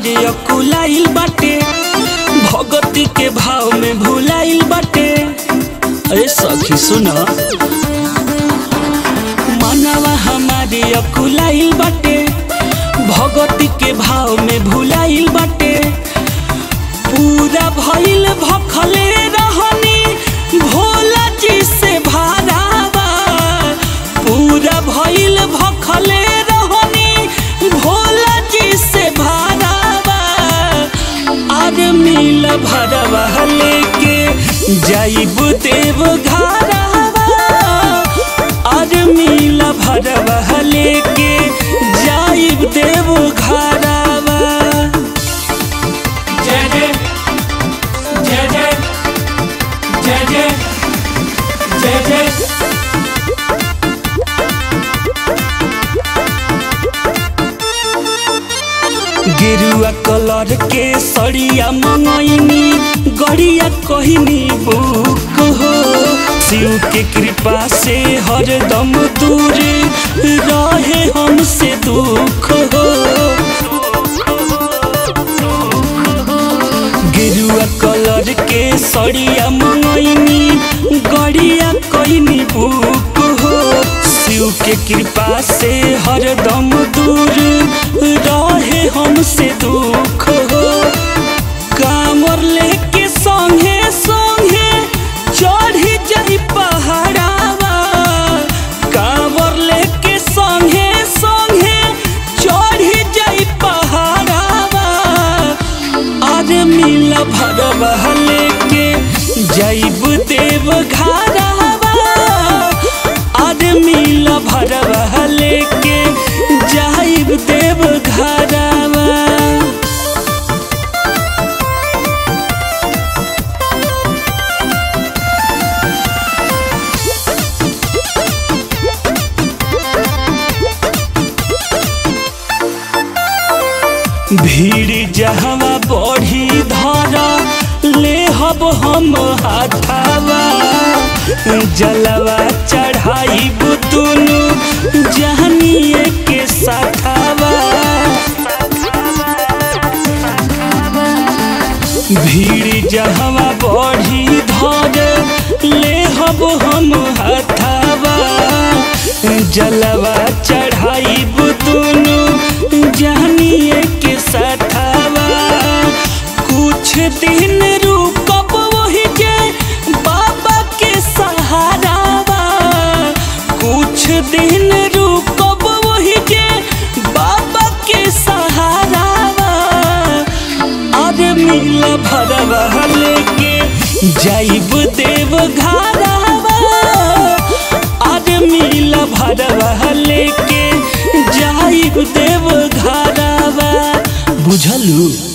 हमारे अकुलाइल बाटे, भगती के भाव में भुलाइल बाटे। अरे सखी सुना, मनवा हमारे अकुलाइल बाटे, भगती के भाव में भुलाइल बाटे। पूरा भइल भखले रहनी भोला जी से भारावा, पूरा भइल भखले रहनी भोला जी से भारावा। अरे मिल भरवा लेके जाइब देव घरवा, अरे मिल भरवा लेके जाइब देव घरवा। जय जय जय जय जय जय जय जय। गेरुआ कलर के सड़िया मंगैनी, गड़िया कहनी बुक हो। शिव के कृपा से हरदम दूर रहे हमसे दुख हो। गेरुआ कलर के सड़िया मंगैनी, गड़िया कहनी बुक हो। शिव के कृपा से हरदम दूर रहे हमसे दुख हो। कांवर लेके संगे संगे चढ़ी जाई पहाड़ावा, कांवर लेके संगे संगे चढ़ी जाई पहाड़ावा। अरे मिल भरवा लेके जाइब देव घरवा, अरे मिल भरवा लेके जाइब देव घरवा। भीड़ जहवा बढ़ी धरा ले हब हम हाथावा, जलवा चढ़ाई दुनु जहनिए के साथावा। भीड़ जहवा बढ़ी धर ले हब हम हाथावा, जलवा चढ़ाई दुनु जहनिए के साथावा। कुछ दिन रुकब वही जे बाबा के सहारावा, कुछ दिन रुकब वही जे बाबा के सहारावा। अरे मिल भरवा लेके जाइब देव घरवा, अरे मिल भरवा लेके जाइब देव घरवा। बुझलू।